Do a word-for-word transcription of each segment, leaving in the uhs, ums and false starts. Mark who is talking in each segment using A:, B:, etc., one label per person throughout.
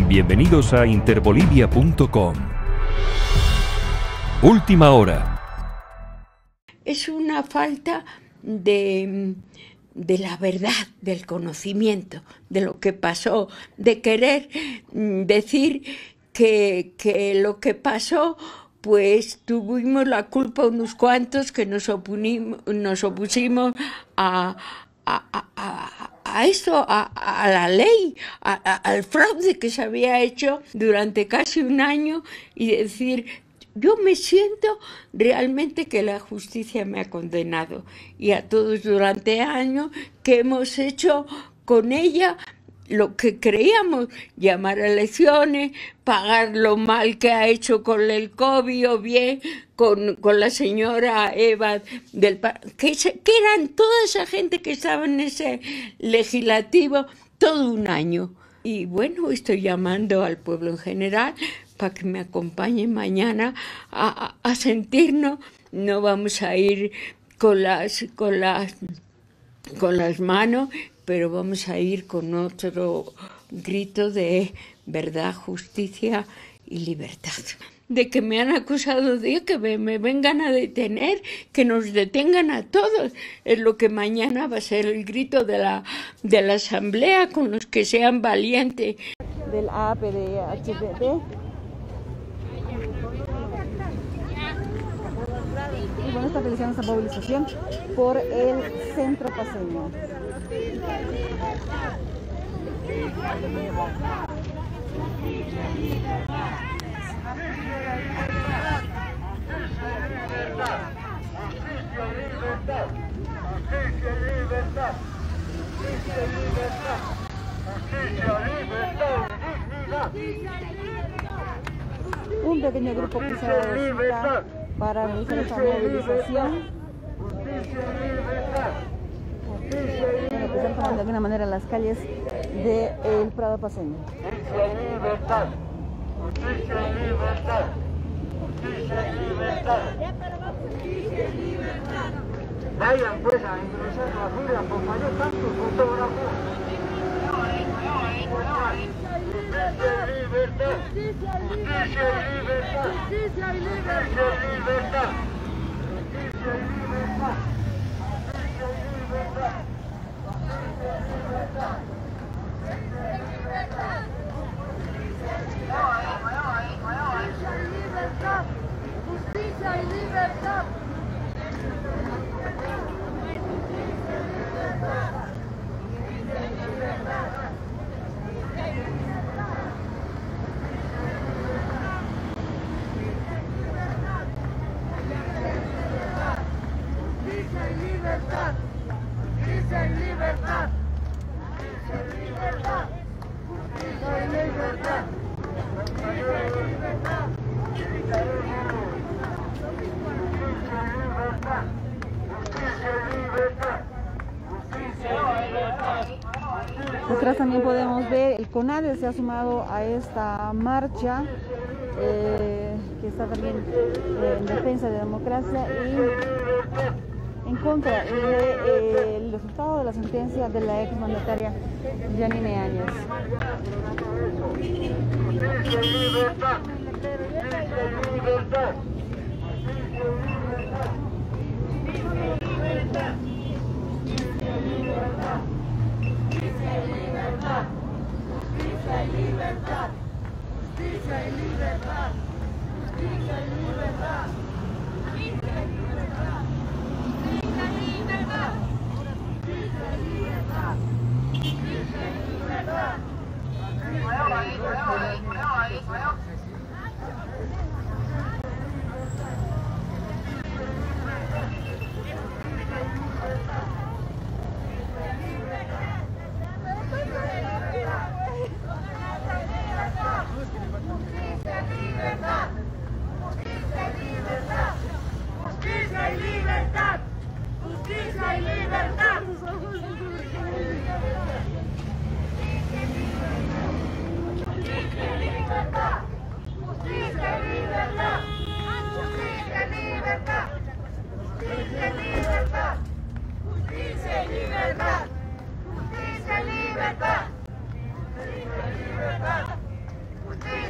A: Bienvenidos a interbolivia punto com. Última hora.
B: Es una falta de, de la verdad, del conocimiento, de lo que pasó, de querer decir que, que lo que pasó, pues tuvimos la culpa unos cuantos que nos, opunimos, nos opusimos a, a, a, a, a eso, a, a la ley, a, a, al fraude que se había hecho durante casi un año y decir... Yo me siento realmente que la justicia me ha condenado y a todos durante años que hemos hecho con ella lo que creíamos, llamar a elecciones, pagar lo mal que ha hecho con el COVID o bien con, con la señora Eva, del que, se, que eran toda esa gente que estaba en ese legislativo todo un año. Y bueno, estoy llamando al pueblo en general para que me acompañen mañana a, a, a sentirnos. No vamos a ir con las, con, las, con las manos, pero vamos a ir con otro grito de verdad, justicia y libertad. De que me han acusado de que me, me vengan a detener, que nos detengan a todos. Es lo que mañana va a ser el grito de la, de la asamblea con los que sean valientes.
C: Del A P de H B D. Y bueno, está realizando esta movilización por el centro paseño. Un pequeño grupo que se ha dado cita para realizar esta movilización. Bueno, que están tomando de alguna manera las calles del Prado paseño.
D: Justicia y libertad. Justicia y libertad. Justicia y libertad. Justicia y libertad. Vayan pues a ingresar a la fila, acompañó tantos fotógrafos. Justicia y libertad. Justicia y libertad. Justicia y libertad. Justicia y libertad. Justicia y libertad. Justicia y libertad. Justicia y libertad. Justicia y libertad.
C: Detrás también podemos ver el CONADE se ha sumado a esta marcha eh, que está también eh, en defensa de la democracia y en contra del de, eh, resultado de la sentencia de la ex mandataria Yanine Áñez.
D: Justicia y libertad. Justicia y libertad.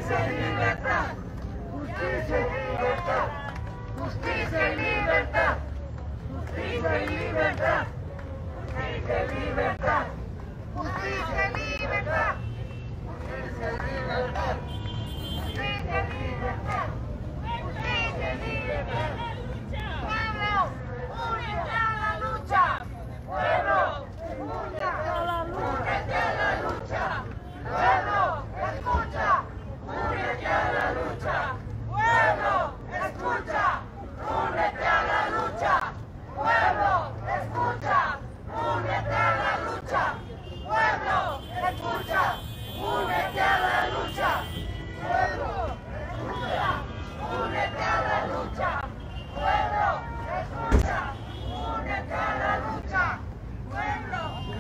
D: Justicia y libertad. Justicia y libertad. Justicia y libertad. Justicia y libertad. Justicia y libertad. Justicia y libertad. Justicia y libertad. Justicia y libertad. Justicia y libertad. Pueblo, únete a la lucha. Pueblo, únete a la lucha. Únete a la lucha. Pueblo, escucha. Únete a la lucha. Pueblo, escucha. Únete a la lucha. Pueblo, escucha. Únete a la lucha. Pueblo, escucha. Únete a la lucha. Pueblo, escucha. Únete a la lucha. Pueblo, escucha. Únete a la lucha. Pueblo.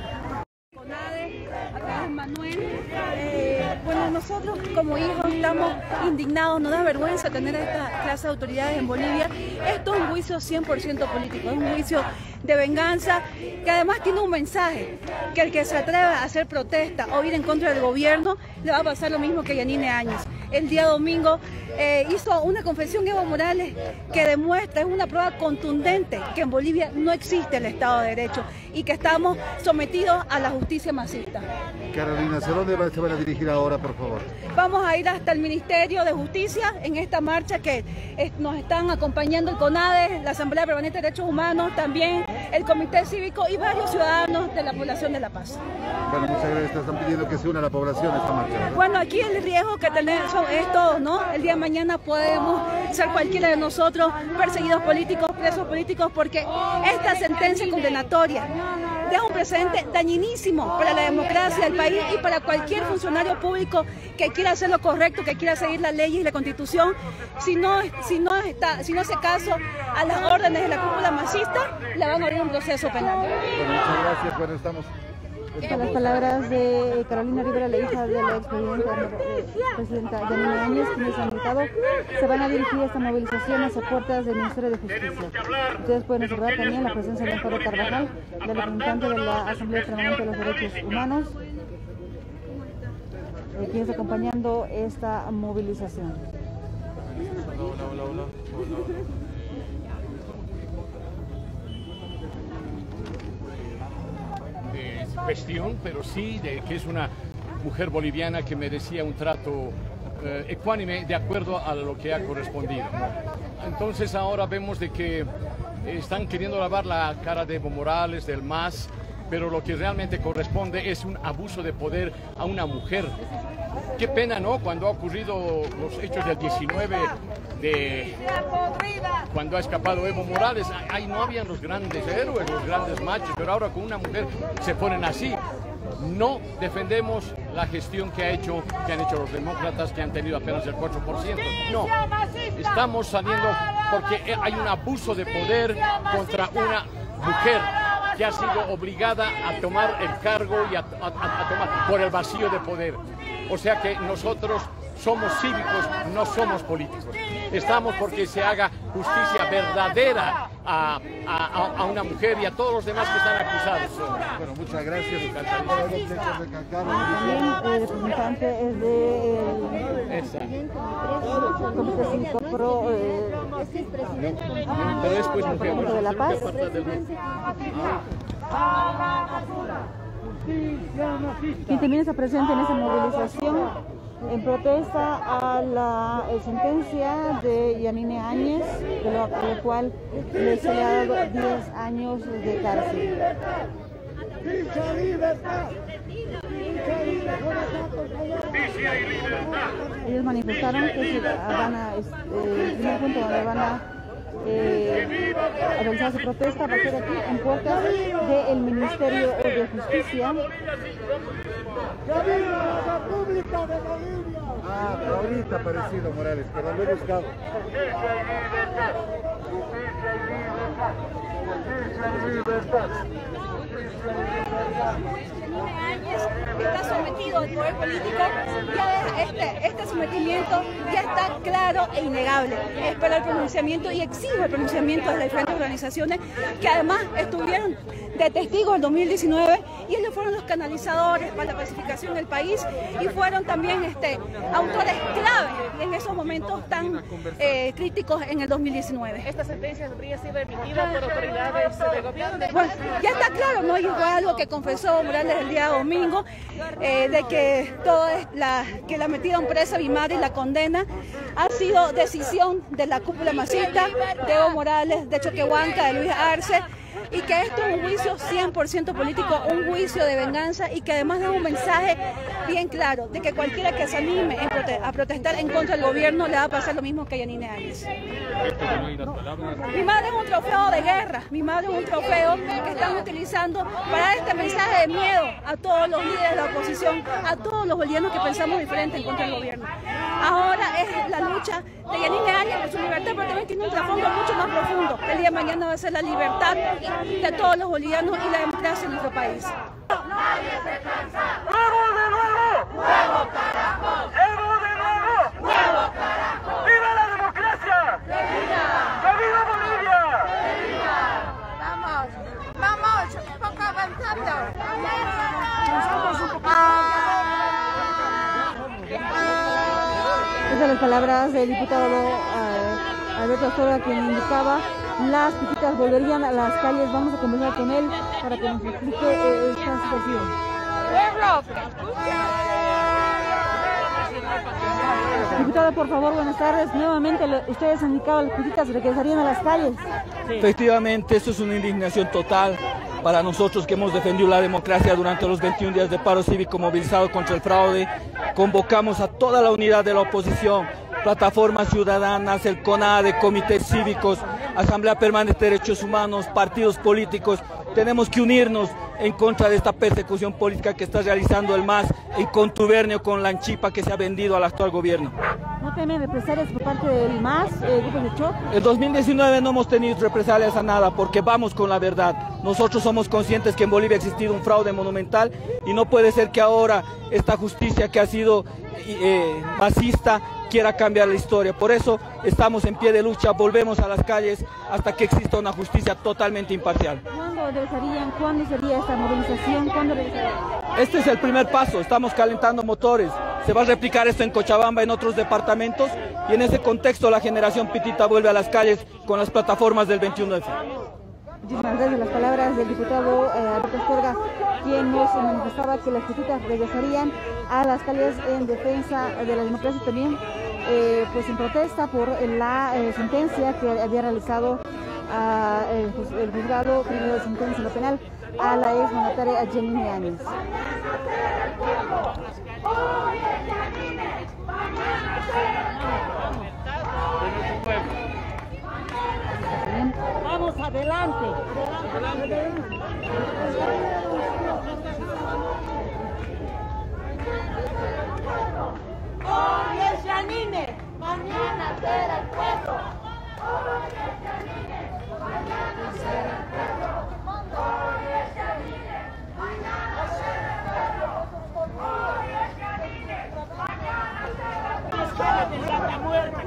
C: CONADE, acá es Manuel. Eh, bueno, nosotros como hijos estamos indignados, nos da vergüenza tener a esta clase de autoridades en Bolivia. Esto es un juicio cien por ciento político, es un juicio de venganza, que además tiene un mensaje, que el que se atreva a hacer protesta o ir en contra del gobierno, le va a pasar lo mismo que a Yanine Áñez. El día domingo eh, hizo una confesión Evo Morales que demuestra, es una prueba contundente, que en Bolivia no existe el Estado de Derecho y que estamos sometidos a la justicia masista.
E: Carolina, ¿hacia dónde se van a dirigir ahora, por favor?
C: Vamos a ir hasta el Ministerio de Justicia en esta marcha que eh, nos están acompañando el CONADE, la Asamblea Permanente de Derechos Humanos, también el Comité Cívico y varios ciudadanos de la población de La Paz.
E: Bueno, muchas gracias. Están pidiendo que se una la población a esta marcha, ¿verdad?
C: Bueno, aquí el riesgo que tenemos es todo, ¿no? El día de mañana podemos ser cualquiera de nosotros perseguidos políticos, presos políticos, porque esta sentencia condenatoria deja un precedente dañinísimo para la democracia del país y para cualquier funcionario público que quiera hacer lo correcto, que quiera seguir las leyes y la Constitución. Si no, si no, está, si no hace caso a las órdenes de la cúpula masista, le van a abrir un proceso penal.
E: Bueno, muchas gracias. Bueno, estamos...
C: Estas las palabras de Carolina Rivera, la hija de la expresidenta Yanine Áñez, quienes han gritado, se van a dirigir esta movilización a las puertas del Ministerio de Justicia. Ustedes pueden observar también la presencia de Amparo Carvajal, la representante de la Asamblea Permanente de los Derechos Humanos, eh, quien está acompañando esta movilización.
F: Hola, hola, hola, hola. De cuestión, pero sí de que es una mujer boliviana que merecía un trato eh, ecuánime de acuerdo a lo que ha correspondido. Entonces ahora vemos de que están queriendo lavar la cara de Evo Morales, del M A S, pero lo que realmente corresponde es un abuso de poder a una mujer. Qué pena, ¿no? Cuando ha ocurrido los hechos del diecinueve de cuando ha escapado Evo Morales, ahí no habían los grandes héroes, los grandes machos, pero ahora con una mujer se ponen así. No defendemos la gestión que ha hecho, que han hecho los demócratas, que han tenido apenas el cuatro por ciento. No, estamos saliendo porque hay un abuso de poder contra una mujer que ha sido obligada a tomar el cargo y a, a, a tomar por el vacío de poder. O sea que nosotros somos cívicos, no somos políticos. Estamos porque se haga justicia verdadera a, a, a una mujer y a todos los demás que están acusados.
E: Bueno, muchas gracias.
C: También el representante es de Comité Cívico Pro eh,
F: Pero después mujer.
C: de La Paz. Quien también está presente en esta movilización en protesta a la eh, sentencia de Yanine Áñez, de lo, de lo cual le se le ha dado diez años de cárcel. Ellos manifestaron que se van a, este, el primer punto donde van a eh, a realizar su protesta va a ser aquí en puertas del Ministerio de Justicia.
E: Ah, pero ahorita ha aparecido Morales, pero lo he buscado.
D: Justicia y libertad. Justicia y libertad.
G: Está sometido al poder político, ya este, este sometimiento ya está claro e innegable. Espera el pronunciamiento y exige el pronunciamiento de las diferentes organizaciones que además estuvieron de testigos en dos mil diecinueve y ellos fueron los canalizadores para la pacificación del país y fueron también este, autores clave en esos momentos tan eh, críticos en el dos mil diecinueve.
H: ¿Esta sentencia habría sido emitida por autoridades del gobierno?
G: Bueno, ya está claro, ¿no? Y fue algo que confesó Morales el día domingo, eh, de que toda la, que la metieron presa Vimara y la condena ha sido decisión de la cúpula masista, de Evo Morales, de Choquehuanca, de Luis Arce, y que esto es un juicio cien por ciento político, un juicio de venganza y que además da un mensaje bien claro de que cualquiera que se anime a protestar en contra del gobierno le va a pasar lo mismo que a Yanine Áñez. Mi madre es un trofeo de guerra, mi madre es un trofeo que están utilizando para dar este mensaje de miedo a todos los líderes de la oposición, a todos los bolivianos que pensamos diferente en contra del gobierno. Ahora es la lucha de Yanine Áñez por su libertad, pero también tiene un trasfondo mucho más profundo. El día de mañana va a ser la libertad de todos los bolivianos y la democracia en nuestro país.
D: ¡Nadie se cansa! ¡Nuevo de nuevo! ¡Nuevo carajo! ¡Evo de nuevo! ¡Nuevo carajo! ¡Viva la democracia! ¡Que viva! ¡Que viva Bolivia! ¡Que viva!
I: Vamos, vamos, un poco avanzando.
C: Esas son las palabras del diputado uh, Alberto Astorga, quien indicaba las piquitas volverían a las calles. Vamos a conversar con él para que nos explique eh, esta situación. Diputado, por favor, buenas tardes. Nuevamente ustedes han indicado las piquitas regresarían a las calles.
J: Sí. Efectivamente, esto es una indignación total para nosotros que hemos defendido la democracia durante los veintiún días de paro cívico movilizado contra el fraude. Convocamos a toda la unidad de la oposición, plataformas ciudadanas, el CONADE, comités cívicos, Asamblea Permanente de Derechos Humanos, partidos políticos. Tenemos que unirnos en contra de esta persecución política que está realizando el M A S en contubernio con la anchipa que se ha vendido al actual gobierno.
C: ¿No temen represalias por parte del M A S, eh, grupos de choque?
J: En dos mil diecinueve no hemos tenido represalias a nada porque vamos con la verdad. Nosotros somos conscientes que en Bolivia ha existido un fraude monumental y no puede ser que ahora esta justicia que ha sido eh, masista quiera cambiar la historia. Por eso estamos en pie de lucha, volvemos a las calles hasta que exista una justicia totalmente imparcial.
C: ¿Cuándo regresarían? ¿Cuándo sería esta movilización? ¿Cuándo regresarían?
J: Este es el primer paso, estamos calentando motores. Se va a replicar esto en Cochabamba, en otros departamentos, y en ese contexto la generación pitita vuelve a las calles con las plataformas del veintiuno F.
C: Muchísimas gracias. Las palabras del diputado eh, Alberto Astorga, quien nos manifestaba que las pititas regresarían a las calles en defensa de la democracia y también eh, pues en protesta por la eh, sentencia que había realizado a, el, el juzgado primero de sentencia en lo penal a la ex mandataria Yanine Áñez.
I: Vamos adelante. Hoy es Yanine, mañana será el pueblo. Hoy es Yanine, mañana será el pueblo. Hoy es Yanine, mañana será el pueblo. Hoy es Yanine, mañana será el pueblo. Escuela de Santa Muerte.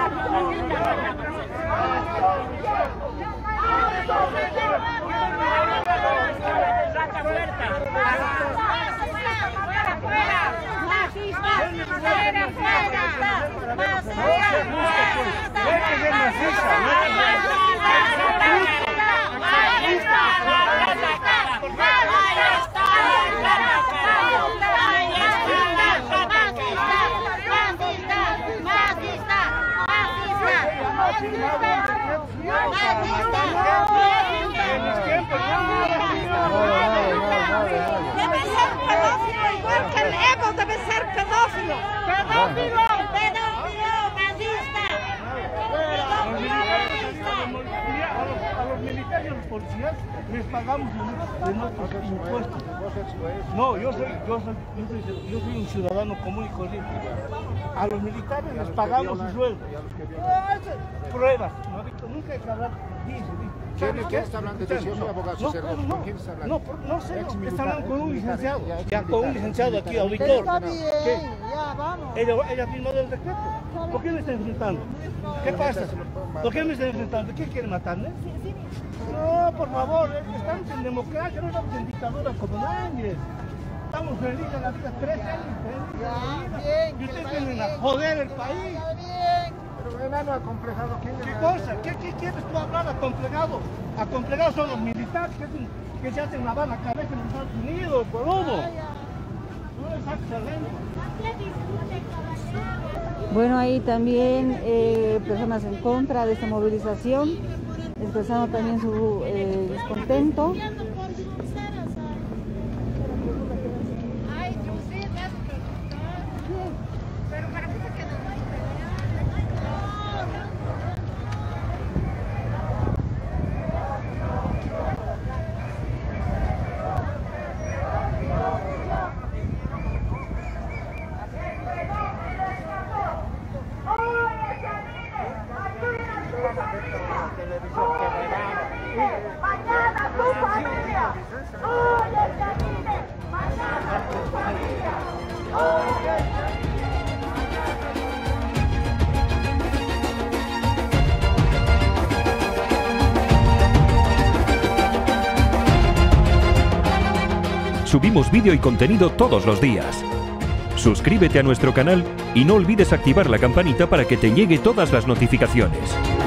I: Debe ser pedófilo igual que el Evo, debe ser pedófilo. Pedófilo, pedófilo, nazista.
K: A los militares y a los policías les pagamos de nuestros impuestos. No, yo soy, yo soy, yo soy, yo soy un ciudadano común y corriente. A los militares les pagamos su sueldo. Pruebas, no ha visto nunca hay que hablar, dice, dice.
E: ¿Quién, ¿Quién está hablando? Yo soy abogado,
K: no,
E: Cerro.
K: no,
E: ¿Con quién está hablando?
K: No, no, no sé, no, está hablando con un licenciado, ya, con un licenciado aquí, auditor.
C: Está bien,
K: ¿Qué?
C: ya, vamos.
K: Ella, ella firmó el decreto. ¿Por qué me está enfrentando? ¿Qué pasa? ¿Por qué me está enfrentando? ¿Qué quiere matarme? No, por favor, estamos en democracia, no estamos en dictadura como nadie. Estamos felices en la vida, tres años felices. Y ustedes vienen a joder el país.
E: Pero enano acomplejado, ¿quién
K: ¿Qué cosa? ¿Qué, qué quieres tú hablar acomplejado? Acomplejados son los militares que, hacen, que se hacen lavar la cabeza en los Estados Unidos, boludo. No les saques la lengua.
C: Bueno, ahí también eh, personas en contra de esta movilización, expresando también su eh, descontento.
I: Mañana tu familia, hoy el camine, mañana tu familia, hoy el camine.
A: Subimos vídeo y contenido todos los días. Suscríbete a nuestro canal y no olvides activar la campanita para que te llegue todas las notificaciones.